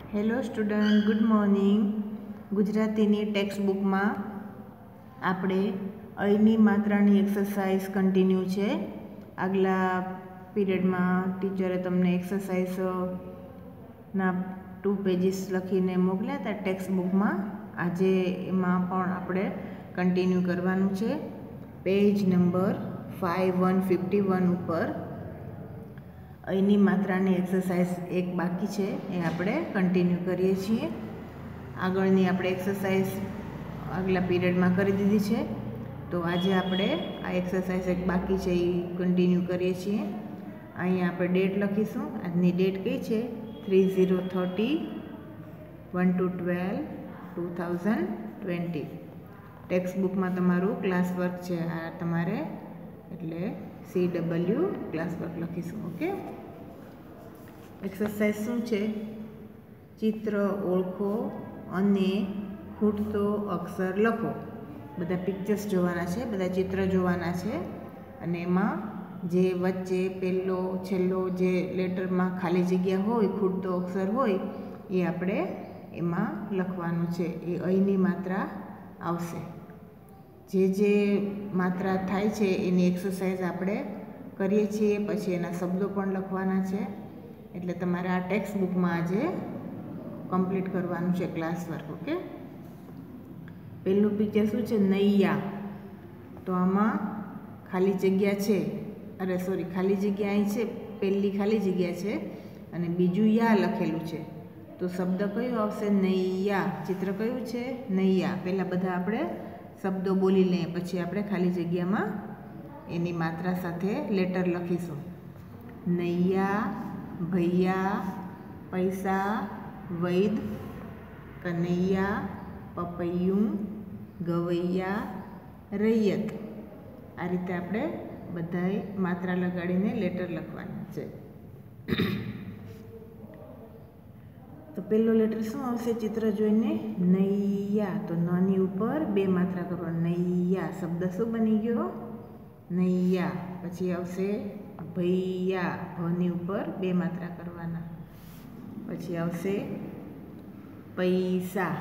Hello student, good morning. ગુજરાતીની text બુકમાં આપણે અહીંની માત્રાની એક્સરસાઇઝ કન્ટિન્યુ છે. આગલા પીરિયડમાં ટીચરે તમને એક્સરસાઇઝના 2 પેજીસ લખીને મોકલ્યા હતા ટેક્સ્ટ બુકમાં. આજે એમાં પણ આપણે કન્ટિન્યુ કરવાનું છે. પેજ નંબર 5151 ઉપર અહીંની માત્રાની એક્સરસાઇઝ એક બાકી છે, એ આપણે કન્ટિન્યુ કરીએ છીએ. આગળની આપણે એક્સરસાઇઝ આગલા પીરિયડમાં કરી દીધી છે, તો આજે આપણે આ એક્સરસાઇઝ એક બાકી છે એ કન્ટિન્યુ કરીએ છીએ. અહીંયા આપણે ડેટ લખીશું. આજની ડેટ કઈ છે? 30/30/1/12/2020. ટેક્સ્ટ બુકમાં તમારું ક્લાસ વર્ક છે આ તમારે, એટલે CW ક્લાસ વર્ક લખીશું. ઓકે. એક્સરસાઇઝ શું છે? ચિત્ર ઓળખો અને ખૂટતો અક્ષર લખો. બધા પિક્ચર્સ જોવાના છે, બધા ચિત્ર જોવાના છે, અને એમાં જે વચ્ચે પહેલો છેલ્લો જે લેટરમાં ખાલી જગ્યા હોય, ખૂટતો અક્ષર હોય, એ આપણે એમાં લખવાનું છે. એ અહીંની માત્રા આવશે. જે માત્રા થાય છે એની એક્સરસાઇઝ આપણે કરીએ છીએ, પછી એના શબ્દો પણ લખવાના છે. એટલે તમારે આ ટેક્સ્ટ બુકમાં આજે કમ્પ્લીટ કરવાનું છે ક્લાસ વર્ક. ઓકે. પહેલું પિક્ચર શું છે? નૈયા. તો આમાં ખાલી જગ્યા છે, ખાલી જગ્યા અહીં છે, પહેલી ખાલી જગ્યા છે અને બીજું યા લખેલું છે. તો શબ્દ કયો આવશે? નૈયા. ચિત્ર કયું છે? નૈયા. પહેલાં બધા આપણે શબ્દો બોલી લઈએ, પછી આપણે ખાલી જગ્યામાં એની માત્રા સાથે લેટર લખીશું. નૈયા, ભૈયા, પૈસા, વૈદ, કનૈયા, પપૈયું, ગવૈયા, રૈયત. આ રીતે આપણે બધાએ માત્રા લગાડીને લેટર લખવાના છે. તો પહેલો લેટર શું આવશે ચિત્ર જોઈને? નૈયા. તો નની ઉપર 2 માત્રા કરો. નૈયા. શબ્દ શું બની ગયો? નૈયા. પછી આવશે ભૈયા. ભની ઉપર 2 માત્રા કરવાના. પછી આવશે પૈસા.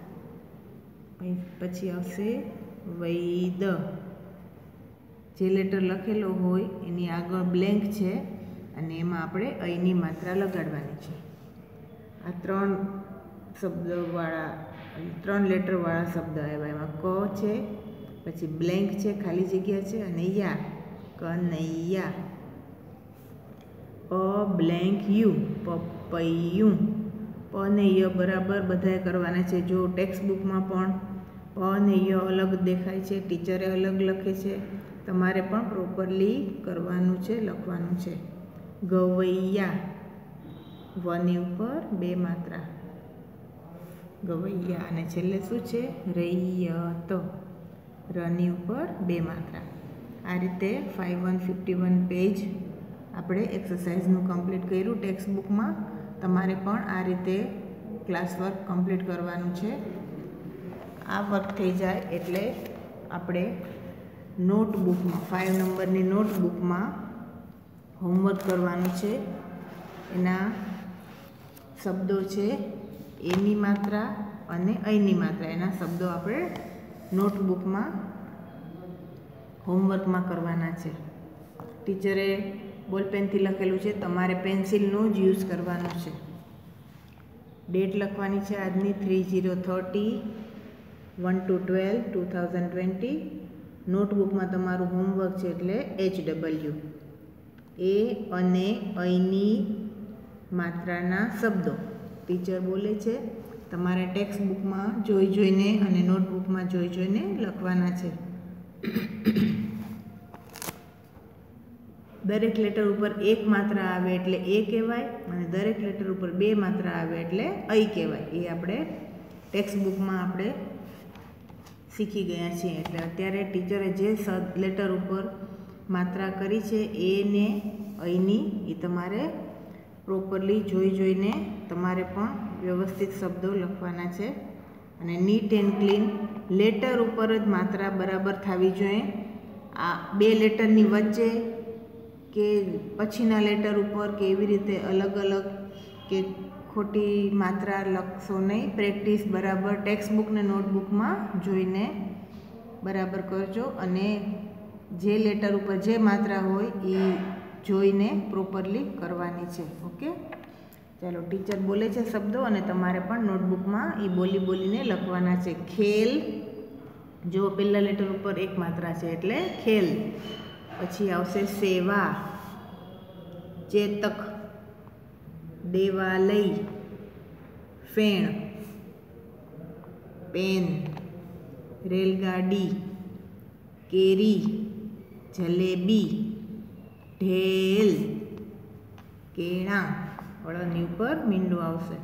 પછી આવશે વૈદ. જે લેટર લખેલો હોય એની આગળ બ્લેન્ક છે અને એમાં આપણે અહીંની માત્રા લગાડવાની છે. આ 3 શબ્દવાળા 3 લેટરવાળા શબ્દ આવ્યા. એમાં ક છે, પછી બ્લેન્ક છે, ખાલી જગ્યા છે, અને યા. કનૈયા. પ બ્લેન્ક યુ. પપૈયું. પ ને ય બરાબર બધાએ કરવાના છે. જો ટેક્સ્ટ બુકમાં પણ પ ને ય અલગ દેખાય છે, ટીચરે અલગ લખે છે, તમારે પણ પ્રોપરલી કરવાનું છે, લખવાનું છે. ગવૈયા. વની ઉપર 2 માત્રા. ગવૈયા. અને છેલ્લે શું છે? રૈયત. રની ઉપર 2 માત્રા. આ રીતે 5151 પેજ આપણે એક્સરસાઇઝનું કમ્પ્લીટ કર્યું ટેક્સ્ટ બુકમાં. તમારે પણ આ રીતે ક્લાસ વર્ક કમ્પ્લીટ કરવાનું છે. આ વર્ક થઈ જાય એટલે આપણે નોટબુકમાં 5 નંબરની નોટબુકમાં હોમવર્ક કરવાનું છે. એના શબ્દો છે એની માત્રા અને અહીંની માત્રા. એના શબ્દો આપણે નોટબુકમાં હોમવર્કમાં કરવાના છે. ટીચરે બોલપેનથી લખેલું છે, તમારે પેન્સિલનો જ યુઝ કરવાનો છે. ડેટ લખવાની છે આજની 30/30/1/12/2020. નોટબુકમાં તમારું હોમવર્ક છે એટલે HW. એ અને અહીંની માત્રાના શબ્દો ટીચર બોલે છે, તમારે ટેક્સ્ટ બુકમાં જોઈને અને નોટબુકમાં જોઈને લખવાના છે. દરેક લેટર ઉપર 1 માત્રા આવે એટલે એ કહેવાય, અને દરેક લેટર ઉપર 2 માત્રા આવે એટલે અહીં કહેવાય. એ આપણે ટેક્સ્ટ બુકમાં આપણે શીખી ગયા છીએ. એટલે અત્યારે ટીચરે જે લેટર ઉપર માત્રા કરી છે એને અહીંની એ તમારે પ્રોપરલી જોઈને તમારે પણ વ્યવસ્થિત શબ્દો લખવાના છે. અને નીટ એન્ડ ક્લીન લેટર ઉપર જ માત્રા બરાબર થવી જોઈએ. આ 2 લેટરની વચ્ચે કે પછીના લેટર ઉપર કે એવી રીતે અલગ અલગ કે ખોટી માત્રા લખશો નહીં. પ્રેક્ટિસ બરાબર ટેક્સ્ટબુક ને નોટબુકમાં જોઈને બરાબર કરજો, અને જે લેટર ઉપર જે માત્રા હોય એ જોઈને પ્રોપરલી કરવાની છે. ઓકે, ચાલો ટીચર બોલે છે શબ્દો અને તમારે પણ નોટબુકમાં એ બોલીને લખવાના છે. ખેલ, જો પહેલા લેટર ઉપર એક માત્રા છે એટલે ખેલ. પછી આવશે સેવા, ચેતક, દેવાલય, ફેણ, પેન, રેલગાડી, કેરી, જલેબી, ઢેલ, કેળા, વળાની ઉપર મીંડું આવશે.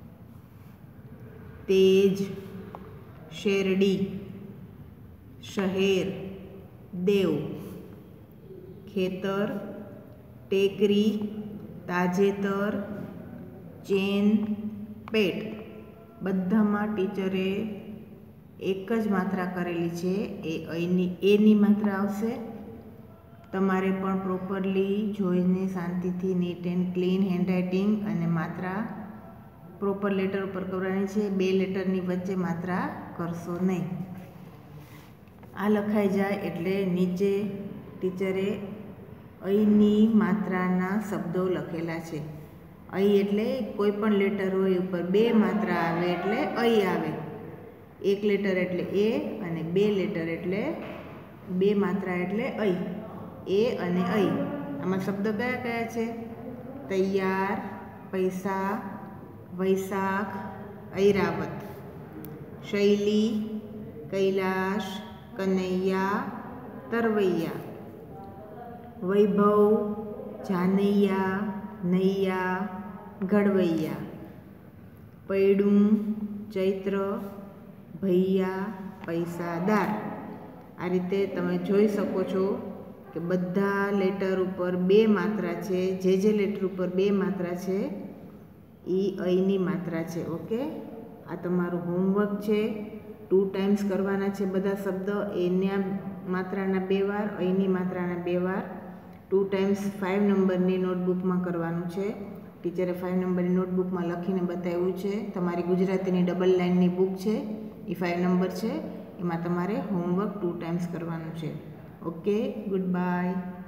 તેજ, શેરડી, શહેર, દેવ, ખેતર, ટેકરી, તાજેતર, ચેન, પેટ. બધામાં ટીચરે એક જ માત્રા કરેલી છે, એની માત્રા આવશે. તમારે પણ પ્રોપરલી જોઈને શાંતિથી નીટ એન્ડ ક્લીન હેન્ડરાઇટિંગ અને માત્રા પ્રોપર લેટર ઉપર કરવાની છે. 2 લેટરની વચ્ચે માત્રા કરશો નહીં. આ લખાઈ જાય એટલે નીચે ટીચરે અહીંની માત્રાના શબ્દો લખેલા છે. અહીં એટલે કોઈ પણ લેટર હોય ઉપર 2 માત્રા આવે એટલે અહીં આવે. 1 લેટર એટલે એ અને 2 લેટર એટલે 2 માત્રા એટલે અહીં. એ અને અહીં. આમાં શબ્દ કયા કયા છે? તૈયાર, પૈસા, વૈશાખ, ઐરાવત. શૈલી, કૈલાશ, કનૈયા, તરવૈયા. વૈભવ, જાનૈયા, નૈયા, ઘડવૈયા. પૈડું, ચૈત્ર, ભૈયા, પૈસાદાર. આ રીતે તમે જોઈ શકો છો કે બધા લેટર ઉપર 2 માત્રા છે. જે લેટર ઉપર 2 માત્રા છે એ અહીંની માત્રા છે. ઓકે, આ તમારું હોમવર્ક છે. 2 ટાઈમ્સ કરવાના છે બધા શબ્દ. એના માત્રાના 2 વાર, અહીંની માત્રાના 2 વાર. 2 ટાઈમ્સ 5 નંબરની નોટબુકમાં કરવાનું છે. ટીચરે 5 નંબરની નોટબુકમાં લખીને બતાવ્યું છે. તમારી ગુજરાતીની ડબલ લાઇનની બુક છે, એ 5 નંબર છે. એમાં તમારે હોમવર્ક 2 ટાઈમ્સ કરવાનું છે. Okay, good bye.